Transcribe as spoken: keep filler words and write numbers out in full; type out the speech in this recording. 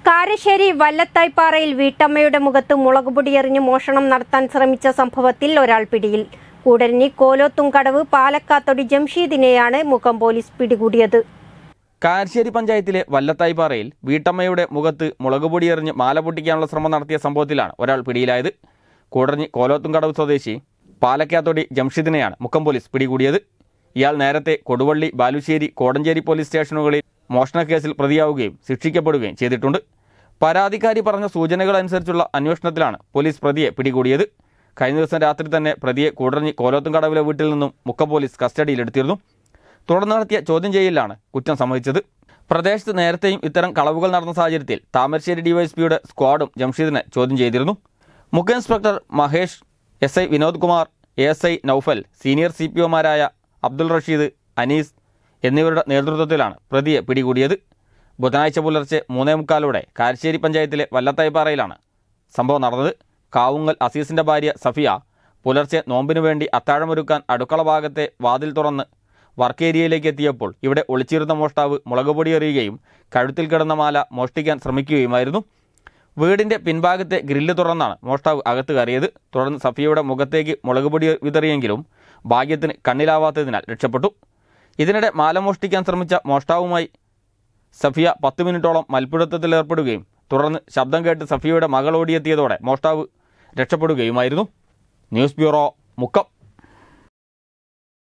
കാരശ്ശേരി വല്ലത്തായ്പാറയിൽ വീട്ടമ്മയുടെ മുഖത്ത് മുളകുപൊടിയെറിഞ്ഞ് മോഷണം നടത്താൻ ശ്രമിച്ച സംഭവത്തിൽ ഒരാൾ പിടിയിൽ. കൂടരഞ്ഞി കോലോത്തുംകടവ് പാലക്കാത്തൊടി ജംഷീദിനെയാണ് മുക്കം പോലീസ് പിടികൂടിയത്. കാരശ്ശേരി പഞ്ചായത്തിലെ വല്ലത്തായ്പാറയിൽ വീട്ടമ്മയുടെ മുഖത്ത് മുളകുപൊടിയെറിഞ്ഞ് മാല പൊട്ടിക്കാനുള്ള ശ്രമം നടത്തിയ സംഭവത്തിലാണ് ഒരാൾ പിടിയിലായത്. കൂടരഞ്ഞി കോലോത്തുംകടവ് സ്വദേശി പാലക്കാത്തൊടി ജംഷീദിനെയാണ് മുക്കം പോലീസ് പിടികൂടിയത്. ഇയാൾ നേരത്തെ കൊടുവള്ളി, ബാലുശ്ശേരി, കോടഞ്ചേരി പോലീസ് സ്റ്റേഷനുകളിൽ മോഷണക്കേസിൽ പ്രതിയാവുകയും ശിക്ഷിക്കപ്പെടുകയും ചെയ്തിട്ടുണ്ട്. പരാതിക്കാരി പറഞ്ഞ സൂചനകൾ അനുസരിച്ചുള്ള അന്വേഷണത്തിലാണ് പോലീസ് പ്രതിയെ പിടികൂടിയത്. കഴിഞ്ഞ ദിവസം രാത്രി തന്നെ പ്രതിയെ കൂടരഞ്ഞി കോലോത്തുംകടവിലെ വീട്ടിൽ നിന്നും മുക്കം പോലീസ് കസ്റ്റഡിയിലെടുത്തിരുന്നു. തുടർന്ന് നടത്തിയ ചോദ്യം ചെയ്യലിലാണ് കുറ്റം സമ്മതിച്ചത്. പ്രദേശത്ത് നേരത്തെയും ഇത്തരം കളവുകൾ നടന്ന സാഹചര്യത്തിൽ താമരശ്ശേരി ഡിവൈഎസ്പിയുടെ സ്ക്വാഡും ജംഷീദിനെ ചോദ്യം ചെയ്തിരുന്നു. മുഖ്യ inspector Mahesh, S I Vinod Kumar, A S I Noufal, senior C P ഒമാരായ അബ്ദുൾ റഷീദ്, അനീസ് എന്നിവരുടെ നേതൃത്വത്തിലാണ് പ്രതിയെ പിടികൂടിയത്. ബുധനാഴ്ച പുലർച്ചെ മൂന്നേ മുക്കാലോടെ കാരശ്ശേരി പഞ്ചായത്തിലെ വല്ലത്തായ്പാറയിലാണ് സംഭവം നടന്നത്. കാവുങ്ങൽ അസീസിന്റെ ഭാര്യ സഫിയ പുലർച്ചെ നോമ്പിനു വേണ്ടി അത്താഴമൊരുക്കാൻ അടുക്കള ഭാഗത്തെ വാതിൽ തുറന്ന് വർക്ക് ഏരിയയിലേക്ക് എത്തിയപ്പോൾ ഇവിടെ ഒളിച്ചിരുന്ന മോഷ്ടാവ് മുളകുപൊടി എറിയുകയും കഴുത്തിൽ കിടന്ന മാല മോഷ്ടിക്കാൻ ശ്രമിക്കുകയുമായിരുന്നു. വീടിന്റെ പിൻഭാഗത്തെ ഗ്രില്ല് തുറന്നാണ് മോഷ്ടാവ് അകത്ത് കയറിയത്. തുടർന്ന് സഫിയയുടെ മുഖത്തേക്ക് മുളകുപൊടി വിതറിയെങ്കിലും ഭാഗ്യത്തിന് കണ്ണിലാവാത്തതിനാൽ രക്ഷപ്പെട്ടു. ഇതിനിടെ മാല മോഷ്ടിക്കാൻ ശ്രമിച്ച മോഷ്ടാവുമായി സഫിയ പത്ത് മിനിറ്റോളം മൽപ്പിടുത്തത്തിലേർപ്പെടുകയും തുടർന്ന് ശബ്ദം കേട്ട് സഫിയയുടെ മകൾ ഓടിയെത്തിയതോടെ മോഷ്ടാവ് രക്ഷപ്പെടുകയുമായിരുന്നു. News bureau, Mukkam.